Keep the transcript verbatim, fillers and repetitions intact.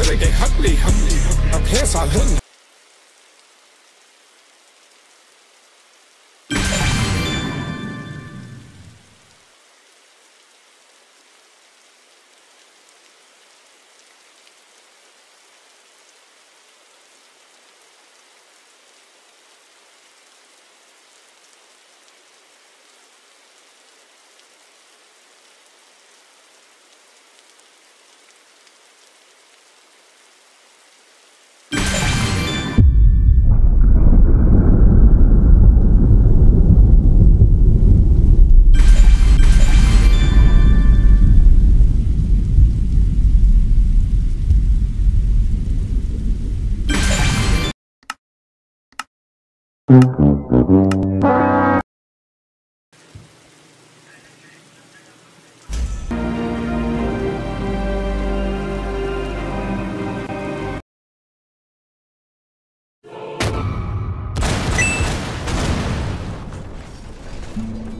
เลยได้ฮักลีฮักลีประเภทสารหึ่ง you